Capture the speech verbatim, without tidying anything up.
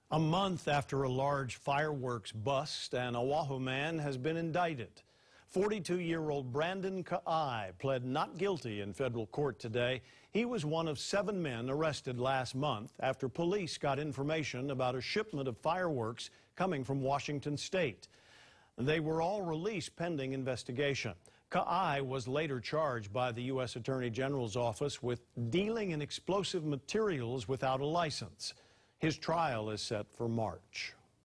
A month after a large fireworks bust, an Oahu man has been indicted. forty-two-year-old Brandon Kaai pled not guilty in federal court today. He was one of seven men arrested last month after police got information about a shipment of fireworks coming from Washington State. They were all released pending investigation. Kaai was later charged by the U S Attorney General's office with dealing in explosive materials without a license. His trial is set for March.